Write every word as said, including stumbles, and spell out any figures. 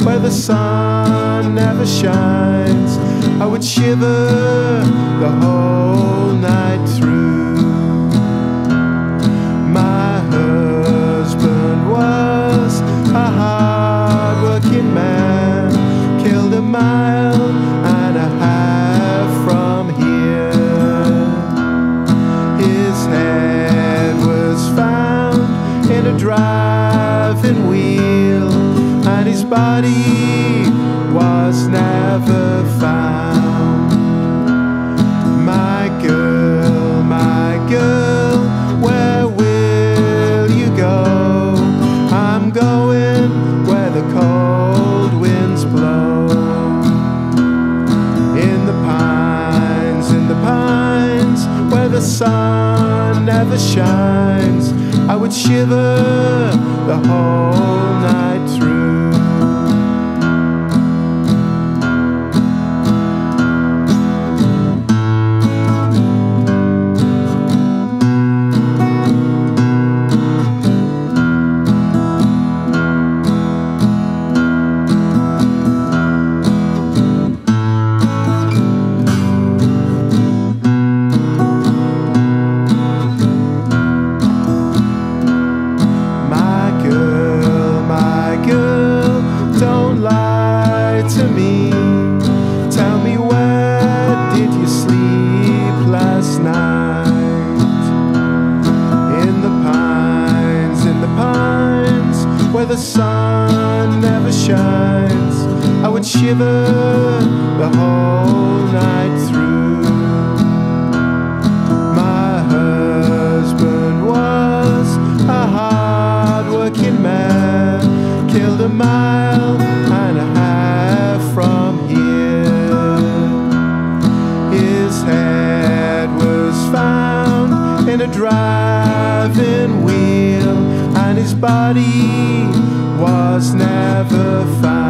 where the sun never shines. I would shiver the whole night through. My husband was a hard-working man, killed a mile and a half from here. His head was found in a driving wheel, and his body was never found. My girl, my girl, where will you go? I'm going where the cold winds blow. In the pines, in the pines, where the sun never shines, I would shiver the whole night through. To me, tell me, where did you sleep last night? In the pines, in the pines, where the sun never shines, I would shiver the whole night through. My husband was a hard-working man, killed a mile and a half from here. His head was found in a driving wheel, and his body was never found.